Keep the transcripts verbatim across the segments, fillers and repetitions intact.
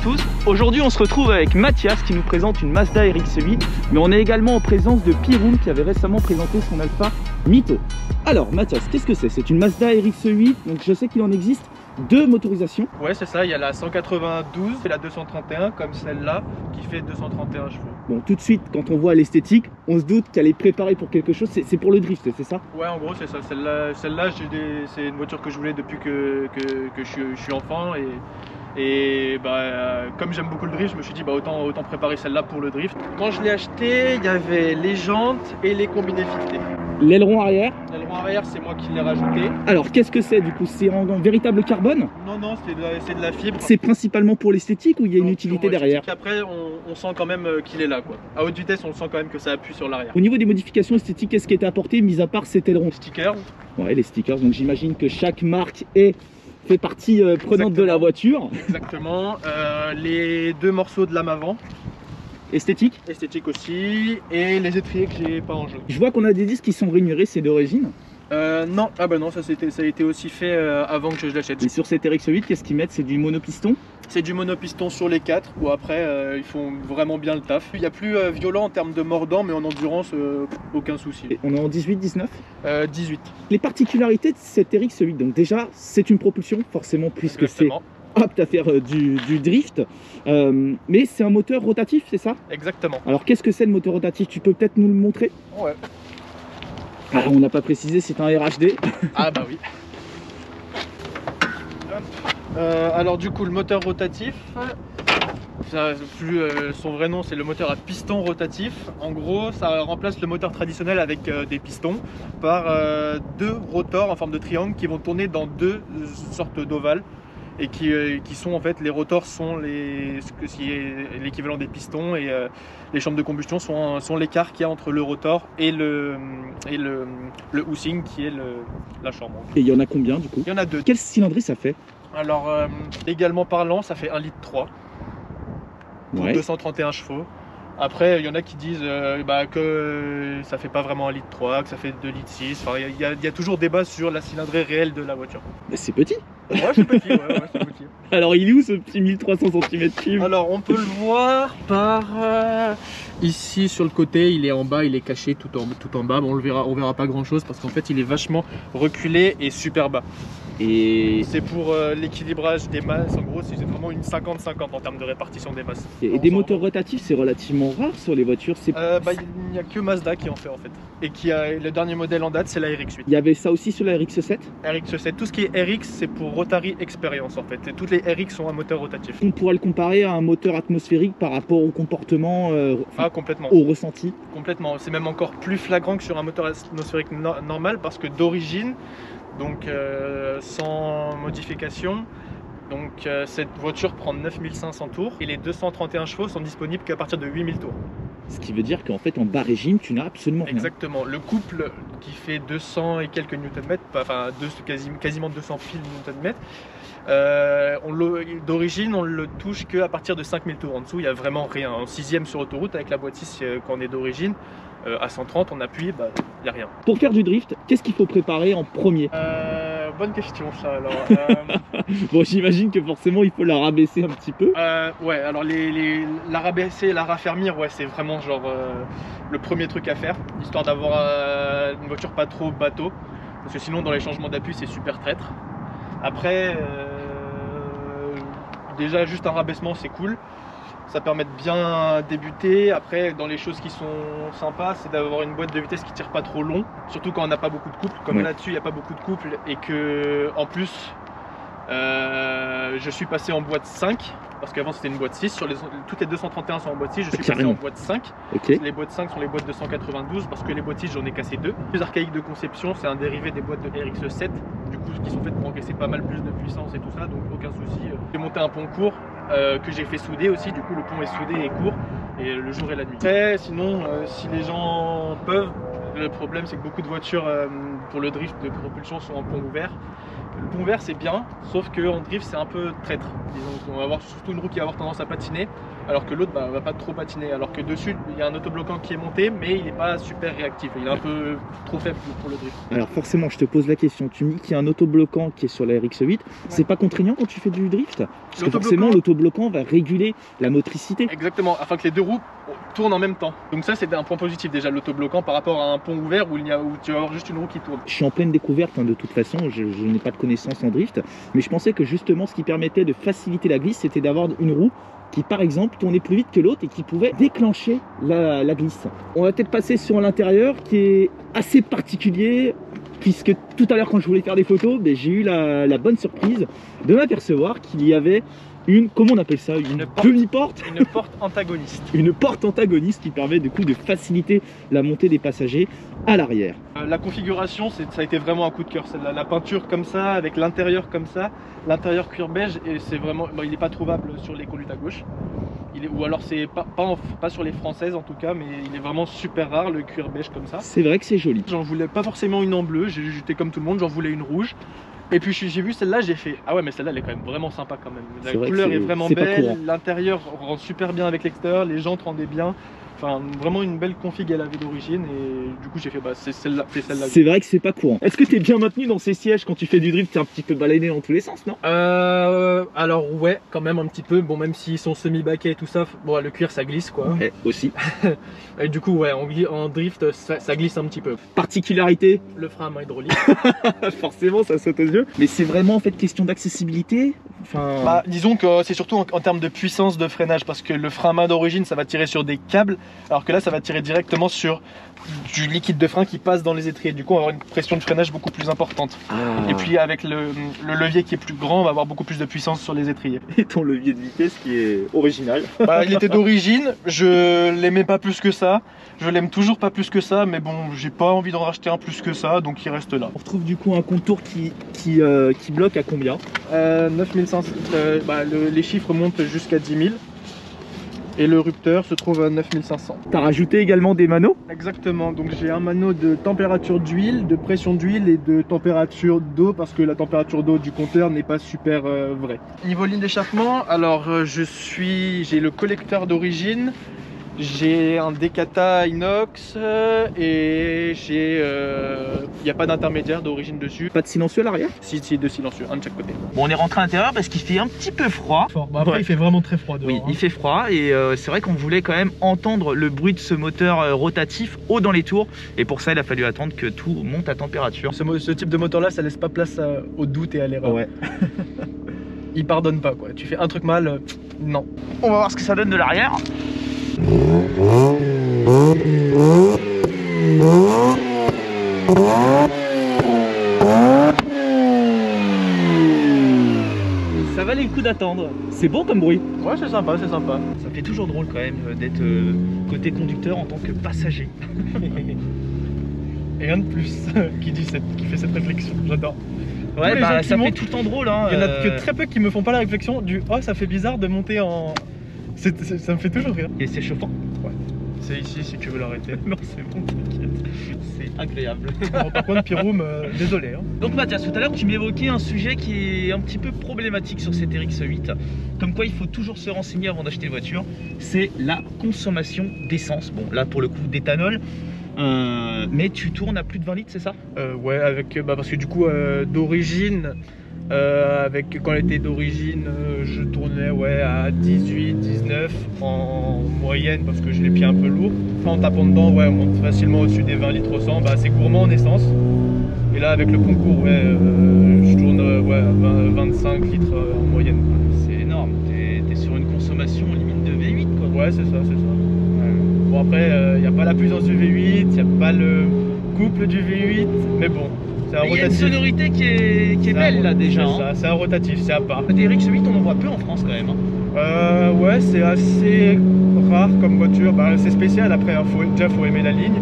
tous. Aujourd'hui on se retrouve avec Mathias qui nous présente une Mazda R X huit, mais on est également en présence de Piroum qui avait récemment présenté son Alpha Mytho. Alors Mathias, qu'est-ce que c'est? C'est une Mazda R X huit, donc je sais qu'il en existe deux motorisations. Ouais, c'est ça, il y a la cent quatre-vingt-douze et la deux cent trente et un comme celle-là qui fait deux cent trente et un chevaux. Bon, tout de suite quand on voit l'esthétique, on se doute qu'elle est préparée pour quelque chose, c'est pour le drift, c'est ça? Ouais, en gros c'est ça, celle-là, celle-là c'est une voiture que je voulais depuis que, que, que je, suis, je suis enfant et, et bah, euh, comme j'aime beaucoup le drift, je me suis dit bah, autant, autant préparer celle-là pour le drift. Quand je l'ai acheté, il y avait les jantes et les combinés filetés. L'aileron arrière? L'aileron arrière, c'est moi qui l'ai rajouté. Alors qu'est-ce que c'est du coup? C'est en, en véritable carbone? Non, non, c'est de, de la fibre. C'est principalement pour l'esthétique ou il y a non, une utilité derrière? Après, on, on sent quand même qu'il est là, quoi. À haute vitesse, on sent quand même que ça appuie sur l'arrière. Au niveau des modifications esthétiques, qu'est-ce qui a été apporté, mis à part cet aileron? Stickers. Ouais, les stickers. Donc j'imagine que chaque marque est fait partie euh, prenante Exactement. de la voiture. Exactement. Euh, les deux morceaux de lame avant. Esthétique? Esthétique aussi. Et les étriers que j'ai pas en jaune. Je vois qu'on a des disques qui sont rainurés, c'est d'origine? Euh, non, ah bah non, ça, ça a été aussi fait euh, avant que je l'achète. Et sur cette R X huit, qu'est-ce qu'ils mettent? C'est du monopiston? C'est du monopiston sur les quatre, où après euh, ils font vraiment bien le taf. Il y a plus euh, violent en termes de mordant, mais en endurance, euh, aucun souci. Et on est en dix-huit, dix-neuf? euh, dix-huit. Les particularités de cette R X huit, donc déjà c'est une propulsion, forcément, puisque c'est apte à faire euh, du, du drift, euh, mais c'est un moteur rotatif, c'est ça? Exactement. Alors qu'est-ce que c'est le moteur rotatif? Tu peux peut-être nous le montrer? Ouais. Ah, on n'a pas précisé, c'est un R H D. Ah bah oui. Euh, alors du coup le moteur rotatif, ça, plus, euh, son vrai nom c'est le moteur à piston rotatif. En gros ça remplace le moteur traditionnel avec euh, des pistons par euh, deux rotors en forme de triangle qui vont tourner dans deux sortes d'ovales. Et qui, euh, qui sont en fait, les rotors sont les, ce que qui est l'équivalent des pistons et euh, les chambres de combustion sont, sont l'écart qu'il y a entre le rotor et le, et le, le housing qui est le, la chambre. Et il y en a combien du coup? Il y en a deux. Quelle cylindrée ça fait? Alors euh, légalement parlant ça fait un litre trois pour ouais. deux cent trente et un chevaux. Après, il y en a qui disent euh, bah, que ça fait pas vraiment un litre trois, que ça fait deux litres six. Enfin, il y, a, il y a toujours débat sur la cylindrée réelle de la voiture. Mais c'est petit. Ouais, c'est petit, ouais, ouais, c'est petit. Alors, il est où ce petit mille trois cents centimètres cubes? Alors, on peut le voir par euh, ici sur le côté. Il est en bas, il est caché tout en, tout en bas. Bon, on le verra, on verra pas grand chose parce qu'en fait, il est vachement reculé et super bas. Et c'est pour euh, l'équilibrage des masses, en gros c'est vraiment une cinquante cinquante en termes de répartition des masses. Et, et des moteurs rotatifs c'est relativement rare sur les voitures? euh, bah, Il n'y a que Mazda qui en fait en fait. Et qui a le dernier modèle en date c'est la R X huit. Il y avait ça aussi sur la R X sept? R X sept, tout ce qui est R X c'est pour Rotary Experience en fait. Et toutes les R X sont un moteur rotatif. On pourrait le comparer à un moteur atmosphérique par rapport au comportement, euh, ah, complètement. au ressenti? Complètement, c'est même encore plus flagrant que sur un moteur atmosphérique no normal parce que d'origine, donc euh, sans modification, donc euh, cette voiture prend neuf mille cinq cents tours et les deux cent trente et un chevaux sont disponibles qu'à partir de huit mille tours. Ce qui veut dire qu'en fait en bas régime tu n'as absolument rien. Exactement, le couple qui fait deux cents et quelques newton-mètres, enfin deux, quasi, quasiment deux cents fils newton-mètres, euh, d'origine on le touche qu'à partir de cinq mille tours. En dessous il n'y a vraiment rien. En sixième sur autoroute avec la boîte six euh, quand on est d'origine, euh, à cent trente on appuie, bah, il n'y a rien. Pour faire du drift, qu'est-ce qu'il faut préparer en premier? euh, Bonne question ça alors. Euh... Bon j'imagine que forcément il faut la rabaisser un petit peu. Euh, ouais alors les, les, la rabaisser, la raffermir, ouais c'est vraiment genre euh, le premier truc à faire, histoire d'avoir euh, une voiture pas trop bateau, parce que sinon dans les changements d'appui c'est super traître. Après euh, déjà juste un rabaissement c'est cool, ça permet de bien débuter. Après dans les choses qui sont sympas c'est d'avoir une boîte de vitesse qui tire pas trop long, surtout quand on n'a pas beaucoup de couple, comme ouais. Là-dessus il n'y a pas beaucoup de couple et que en plus euh, je suis passé en boîte cinq parce qu'avant c'était une boîte six, sur les, toutes les deux cent trente et un sont en boîte six, je suis passé en boîte cinq. Okay. Les boîtes cinq sont les boîtes de cent quatre-vingt-douze parce que les boîtes six j'en ai cassé deux. Plus archaïque de conception, c'est un dérivé des boîtes de R X sept, du coup qui sont faites pour encaisser pas mal plus de puissance et tout ça, donc aucun souci. J'ai monté un pont court euh, que j'ai fait souder aussi, du coup le pont est soudé et court et le jour et la nuit. Après, sinon euh, si les gens peuvent, le problème c'est que beaucoup de voitures euh, pour le drift de propulsion sont en pont ouvert. Le pont ouvert c'est bien, sauf qu'en drift c'est un peu traître. Disons, on va avoir surtout une roue qui va avoir tendance à patiner. alors que l'autre bah, va pas trop patiner. Alors que dessus, il y a un autobloquant qui est monté, mais il n'est pas super réactif. Il est un peu trop faible pour le drift. Alors forcément, je te pose la question. Tu me dis qu'il y a un autobloquant qui est sur la R X huit. Ouais. C'est pas contraignant quand tu fais du drift? Parce que forcément, l'autobloquant va réguler la motricité. Exactement, afin que les deux roues tournent en même temps. Donc ça, c'est un point positif déjà, l'autobloquant par rapport à un pont ouvert où, il y a, où tu vas avoir juste une roue qui tourne. Je suis en pleine découverte hein, de toute façon, je, je n'ai pas de connaissances en drift, mais je pensais que justement ce qui permettait de faciliter la glisse, c'était d'avoir une roue qui par exemple tournait plus vite que l'autre et qui pouvait déclencher la, la glisse. On va peut-être passer sur l'intérieur qui est assez particulier, puisque tout à l'heure quand je voulais faire des photos, ben, j'ai eu la, la bonne surprise de m'apercevoir qu'il y avait une, comment on appelle ça, une demi-porte, une porte antagoniste. Une porte antagoniste qui permet du coup de faciliter la montée des passagers à l'arrière. Euh, la configuration, ça a été vraiment un coup de cœur. La, la peinture comme ça, avec l'intérieur comme ça, l'intérieur cuir beige, et c'est vraiment, bon, il n'est pas trouvable sur les conduites à gauche. Il est, ou alors c'est pas, pas, en, pas sur les françaises en tout cas, mais il est vraiment super rare le cuir beige comme ça. C'est vrai que c'est joli. J'en voulais pas forcément une en bleu, j'étais comme tout le monde, j'en voulais une rouge. Et puis j'ai vu celle-là, j'ai fait ah ouais, mais celle-là elle est quand même vraiment sympa quand même. La couleur est, est vraiment belle, l'intérieur rend super bien avec l'extérieur, les jantes rendaient bien. Enfin, vraiment une belle config elle avait d'origine et du coup j'ai fait bah c'est celle-là. C'est celle c'est vrai que c'est pas courant. Est-ce que tu es bien maintenu dans ces sièges quand tu fais du drift? T'es un petit peu baladé dans tous les sens, non? Euh. Alors ouais, quand même un petit peu. Bon, même s'ils sont semi-baquets et tout ça, bon le cuir ça glisse quoi. Et aussi. Et du coup ouais, en, en drift ça, ça glisse un petit peu. Particularité? Le frein à main hydraulique. Forcément ça saute aux yeux. Mais c'est vraiment en fait question d'accessibilité. Enfin... Bah, disons que c'est surtout en, en termes de puissance de freinage parce que le frein à main d'origine ça va tirer sur des câbles. Alors que là ça va tirer directement sur du liquide de frein qui passe dans les étriers. Du coup on va avoir une pression de freinage beaucoup plus importante. Ah. Et puis avec le, le levier qui est plus grand, on va avoir beaucoup plus de puissance sur les étriers. Et ton levier de vitesse qui est original. Bah, il était d'origine, je l'aimais pas plus que ça. Je l'aime toujours pas plus que ça, mais bon, j'ai pas envie d'en racheter un plus que ça, donc il reste là. On retrouve du coup un contour qui, qui, euh, qui bloque à combien? euh, neuf mille cinq cents, euh, bah, le, les chiffres montent jusqu'à dix mille. Et le rupteur se trouve à neuf mille cinq cents. T'as rajouté également des manos? Exactement, donc j'ai un mano de température d'huile, de pression d'huile et de température d'eau parce que la température d'eau du compteur n'est pas super euh, vraie. Niveau ligne d'échappement, alors euh, je suis, j'ai le collecteur d'origine, j'ai un Decata inox euh, et j'ai, il euh, n'y a pas d'intermédiaire d'origine dessus. Pas de silencieux à l'arrière? Si, si, deux silencieux, un de chaque côté. Bon, on est rentré à l'intérieur parce qu'il fait un petit peu froid. Fort. Bon, après, ouais. Il fait vraiment très froid dehors. Oui, hein. Il fait froid et euh, c'est vrai qu'on voulait quand même entendre le bruit de ce moteur euh, rotatif haut dans les tours. Et pour ça, il a fallu attendre que tout monte à température. Ce, ce type de moteur-là, ça laisse pas place à, au doute et à l'erreur. Ouais. Il pardonne pas, quoi. Tu fais un truc mal, euh, non. On va voir ce que ça donne de l'arrière. Ça valait le coup d'attendre. C'est bon comme bruit. Ouais, c'est sympa, c'est sympa. Ça fait toujours drôle quand même d'être euh, côté conducteur en tant que passager. Et un de plus qui, dit cette, qui fait cette réflexion, j'adore. Ouais, bah ça fait tout le temps drôle. Hein, il y en a euh... que très peu qui me font pas la réflexion du « Oh, ça fait bizarre de monter en... » C'est, c'est, ça me fait toujours rire. Et c'est chauffant. Ouais. C'est ici si tu veux l'arrêter. Non, c'est bon, t'inquiète. C'est agréable. Bon, par contre, Piroum, euh, désolé. Hein. Donc Mathias, tout à l'heure, tu m'évoquais un sujet qui est un petit peu problématique sur cette R X huit. Comme quoi, il faut toujours se renseigner avant d'acheter une voiture. C'est la consommation d'essence. Bon, là, pour le coup, d'éthanol. Euh, mais tu tournes à plus de vingt litres, c'est ça? euh, Ouais, avec, bah, parce que du coup, euh, d'origine... Euh, avec, quand elle était d'origine, euh, je tournais ouais, à dix-huit, dix-neuf en moyenne parce que j'ai les pieds un peu lourds. Enfin, en tapant dedans, ouais, on monte facilement au-dessus des vingt litres au cent. Bah, c'est gourmand en essence. Et là, avec le concours, ouais, euh, je tourne euh, ouais, vingt, vingt-cinq litres euh, en moyenne. C'est énorme. T'es es sur une consommation limite de V huit, quoi. Ouais, c'est ça, c'est ça. Ouais. Bon, après, il euh, n'y a pas la puissance du V huit, il n'y a pas le couple du V huit, mais bon. Il y a une sonorité qui est, qui est belle là déjà. C'est hein. C'est un rotatif, c'est à part. Des R X huit, on en voit peu en France quand même. Hein. Euh, ouais, c'est assez rare comme voiture. Bah, c'est spécial après, hein. Faut, déjà faut aimer la ligne.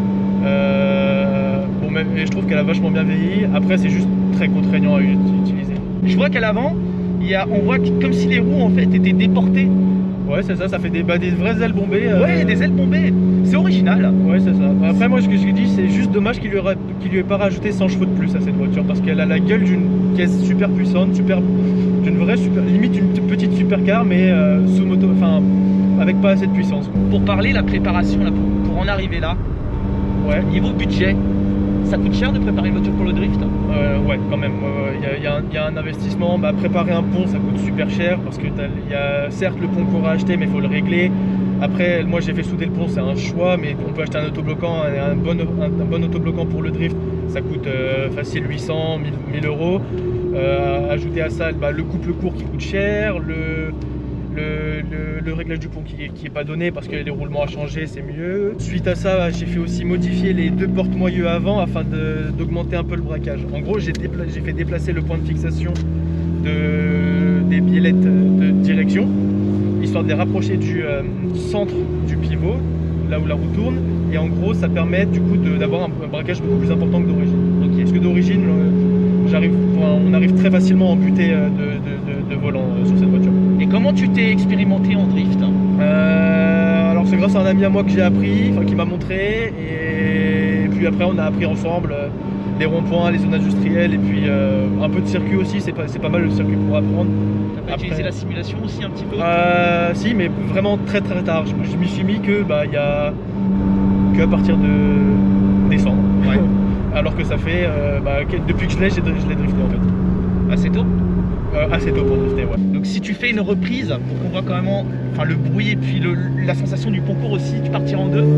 Euh, bon, même, et je trouve qu'elle a vachement bien vieilli. Après, c'est juste très contraignant à utiliser. Je vois qu'à l'avant, on voit que, comme si les roues en fait étaient déportées. Ouais, c'est ça, ça fait des, bah, des vraies ailes bombées. Euh... Ouais, des ailes bombées. C'est original. Ouais, c'est ça. Après, moi, ce que je dis, c'est juste dommage qu'il lui, qu lui ait pas rajouté cent chevaux de plus à cette voiture parce qu'elle a la gueule d'une caisse super puissante, super, d'une vraie super, limite une petite supercar, mais euh, sous moto, enfin, avec pas assez de puissance. Pour parler la préparation, là, pour, pour en arriver là, ouais. Niveau budget, ça coûte cher de préparer une voiture pour le drift? euh, Ouais, quand même. Il ouais, ouais. y, y, y a un investissement. Bah, préparer un pont, ça coûte super cher parce que il y a certes le pont qu'on va acheter, mais il faut le régler. Après, moi j'ai fait souder le pont, c'est un choix, mais on peut acheter un autobloquant, un bon, un, un bon autobloquant pour le drift, ça coûte euh, facile huit cents, mille euros. Euh, ajouter à ça bah, le couple court qui coûte cher, le, le, le, le réglage du pont qui n'est pas donné parce que les roulements à changer, c'est mieux. Suite à ça, j'ai fait aussi modifier les deux porte-moyeux avant afin d'augmenter un peu le braquage. En gros, j'ai fait déplacer le point de fixation de, des biellettes de direction, histoire de les rapprocher du euh, centre du pivot, là où la roue tourne, et en gros ça permet du coup d'avoir un, un braquage beaucoup plus important que d'origine. Okay. Parce que d'origine, euh, on arrive très facilement à en buter euh, de, de, de, de volant euh, sur cette voiture. Et comment tu t'es expérimenté en drift? euh, Alors c'est grâce à un ami à moi que j'ai appris, enfin qui m'a montré, et, et puis après on a appris ensemble euh, les ronds-points, les zones industrielles, et puis euh, un peu de circuit aussi, c'est pas, pas mal le circuit pour apprendre. T'as pas utilisé la simulation aussi un petit peu? euh, Si, mais vraiment très très tard. Je, je m'y suis mis que bah il y a que à partir de décembre. Ouais. Alors que ça fait euh, bah, depuis que je l'ai, je l'ai drifté en fait. Assez tôt? euh, Assez tôt pour drifter, ouais. Donc si tu fais une reprise pour qu'on voit quand même enfin, le bruit et puis le, la sensation du concours aussi, tu partiras en deux.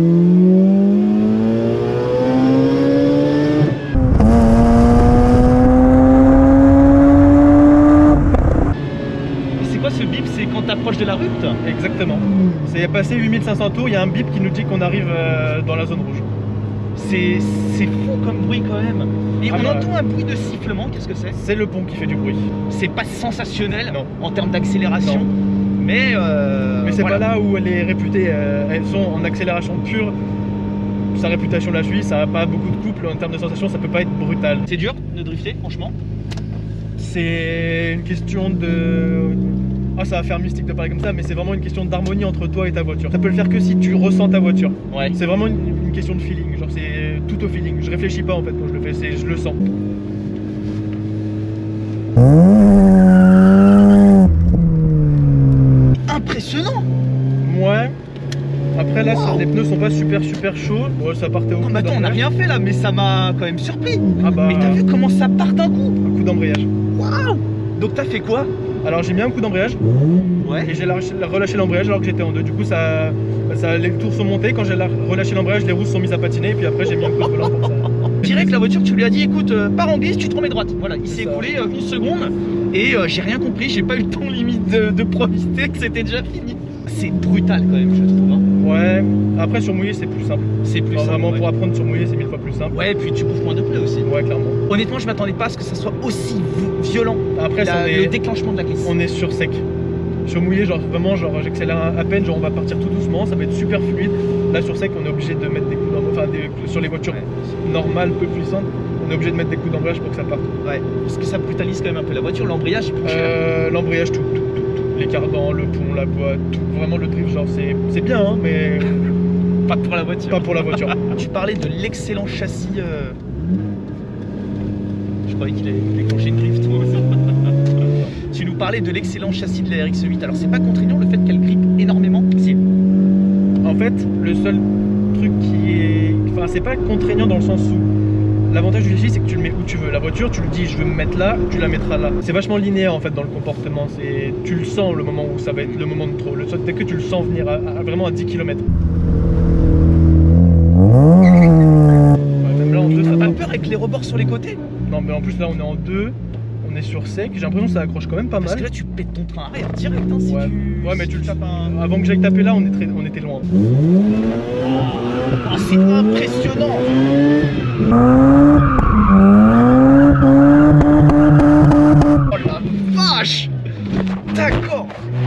Proche de la route? Exactement. C'est passé huit mille cinq cents tours, il y a un bip qui nous dit qu'on arrive euh, dans la zone rouge. C'est fou comme bruit quand même. Et ah on bah, entend un bruit de sifflement, qu'est-ce que c'est? C'est le pont qui fait du bruit. C'est pas sensationnel non. En termes d'accélération, mais euh, mais c'est voilà. Pas là où elle est réputée. Euh, elles sont en accélération pure. Sa réputation la suit, ça n'a pas beaucoup de couple. En termes de sensation, ça peut pas être brutal. C'est dur de drifter, franchement? C'est une question de... Ah, ça va faire mystique de parler comme ça, mais c'est vraiment une question d'harmonie entre toi et ta voiture. Ça peut le faire que si tu ressens ta voiture. Ouais. C'est vraiment une, une question de feeling, genre c'est tout au feeling. Je réfléchis pas en fait quand je le fais, je le sens. Impressionnant. Ouais. Après là, wow. ça, les pneus sont pas super super chauds. Bon, ça partait au non, coup mais attends, on n'a rien fait là, mais ça m'a quand même surpris. Ah bah... Mais t'as vu comment ça part d'un coup? Un coup d'embrayage. Waouh. Donc t'as fait quoi? Alors j'ai mis un coup d'embrayage, ouais. Et j'ai relâché l'embrayage alors que j'étais en deux. Du coup ça, ça, les tours sont montés, quand j'ai relâché l'embrayage, les roues se sont mises à patiner et puis après j'ai mis un coup de volant pour ça. Direct la voiture, tu lui as dit écoute, euh, pars en glisse, tu te remets droite. Voilà, il s'est écoulé euh, une seconde et euh, j'ai rien compris, j'ai pas eu le temps limite de, de profiter que c'était déjà fini. C'est brutal quand même, je trouve. Hein. Ouais, après sur mouillé c'est plus simple. C'est plus simple. Vraiment ouais. Pour apprendre sur mouillé c'est mille fois plus simple. Ouais, et puis tu bouffes moins de pneus aussi. Ouais, clairement. Honnêtement, je m'attendais pas à ce que ça soit aussi violent. Après, la, est... le déclenchement de la glisse. On est sur sec. Sur mouillé, genre vraiment, genre j'accélère à peine, genre on va partir tout doucement, ça va être super fluide. Là sur sec, on est obligé de mettre des coups d'embrayage, enfin des, sur les voitures ouais. normales, peu puissantes, on est obligé de mettre des coups d'embrayage pour que ça parte. Ouais. Parce que ça brutalise quand même un peu la voiture, l'embrayage est plus cher. Euh, l'embrayage, tout, tout, tout, tout. Les cardans, le pont, la boîte, tout. Vraiment le drift, genre c'est bien, hein, mais pas pour la voiture. Pas pour la voiture. Tu parlais de l'excellent châssis. Euh... Je croyais qu'il allait déclencher une drift. Tu nous parlais de l'excellent châssis de la R X huit. Alors c'est pas contraignant le fait qu'elle grippe énormément? Si. En fait, le seul truc qui est... Enfin, c'est pas contraignant dans le sens où l'avantage du châssis c'est que tu le mets où tu veux. La voiture, tu lui dis je veux me mettre là, tu la mettras là. C'est vachement linéaire en fait dans le comportement. Tu le sens le moment où ça va être le moment de trop. Le dès que tu le sens venir à, à, vraiment à dix kilomètres. Ouais, même là en deux, t'as pas peur avec les rebords sur les côtés? Non, mais en plus là on est en deux. On est sur sec, j'ai l'impression que ça accroche quand même pas mal. Parce que là tu pètes ton train arrière direct hein, si ouais. tu... Ouais mais si tu le tapes un... Avant que j'aille taper là on, est très... on était loin. Oh, c'est impressionnant. Oh la vache. D'accord.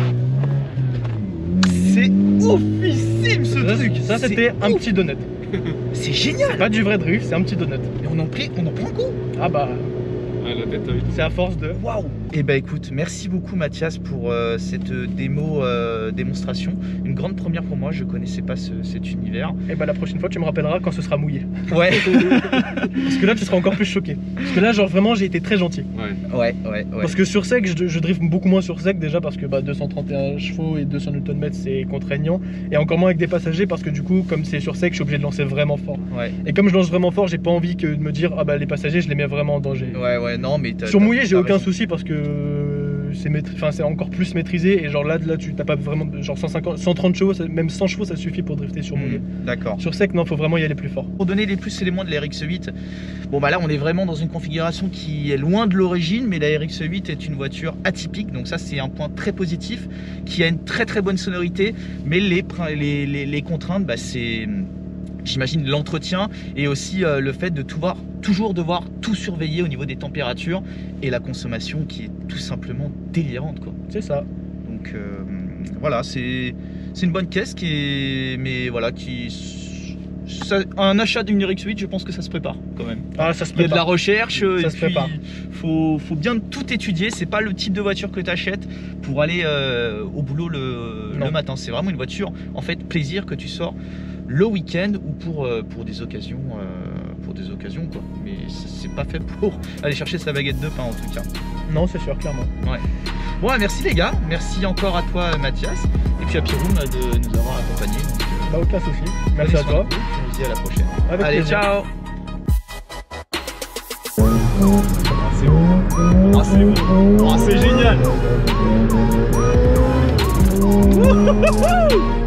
C'est oufissime ce ça, truc. Ça c'était un petit donut. C'est génial. C'est pas du vrai drift, c'est un petit donut. Et on en, prie, on en prend un coup. Ah bah... Ouais, la tête, c'est à force de... Waouh. Et bah écoute, merci beaucoup Mathias pour euh, cette démo euh, démonstration. Une grande première pour moi, je connaissais pas ce, cet univers. Et bah la prochaine fois tu me rappelleras quand ce sera mouillé. Ouais. Parce que là tu seras encore plus choqué. Parce que là genre vraiment j'ai été très gentil. Ouais, ouais, ouais. ouais. Parce que sur sec je, je drift beaucoup moins sur sec déjà parce que bah, deux cent trente et un chevaux et deux cents newton mètres c'est contraignant. Et encore moins avec des passagers parce que du coup comme c'est sur sec je suis obligé de lancer vraiment fort. Ouais. Et comme je lance vraiment fort j'ai pas envie que de me dire ah bah les passagers je les mets vraiment en danger. Ouais ouais non mais sur mouillé j'ai aucun souci parce que c'est enfin, encore plus maîtrisé et genre là, là tu t'as pas vraiment genre cent cinquante, cent trente chevaux, ça, même cent chevaux ça suffit pour drifter sur mouillé. Mmh, d'accord. Sur sec non faut vraiment y aller plus fort. Pour donner les plus et les moins de la R X huit, bon bah là on est vraiment dans une configuration qui est loin de l'origine, mais la R X huit est une voiture atypique, donc ça c'est un point très positif, qui a une très très bonne sonorité, mais les, les, les, les contraintes bah, c'est j'imagine l'entretien et aussi euh, le fait de tout voir, toujours devoir tout surveiller au niveau des températures et la consommation qui est tout simplement délirante quoi. C'est ça. Donc euh, voilà, c'est une bonne caisse qui est, mais voilà, qui ça, un achat d'une R X huit, je pense que ça se prépare quand même. Ah, ça se prépare. Il y a de la recherche, ça et se puis prépare. Faut, faut bien tout étudier. C'est pas le type de voiture que tu achètes pour aller euh, au boulot le, le matin. C'est vraiment une voiture, en fait, plaisir que tu sors le week-end ou pour, euh, pour des occasions, euh, pour des occasions quoi. Mais c'est pas fait pour aller chercher sa baguette de pain en tout cas. Non, c'est sûr, clairement. Ouais. Bon, merci les gars. Merci encore à toi Mathias et puis à Pierroum de nous avoir accompagnés. Bah, aucun souci. Merci à toi. On se dit à la prochaine. Avec Allez, plaisir. ciao. Ah, c'est bon. Ah, c'est bon. Ah, c'est génial.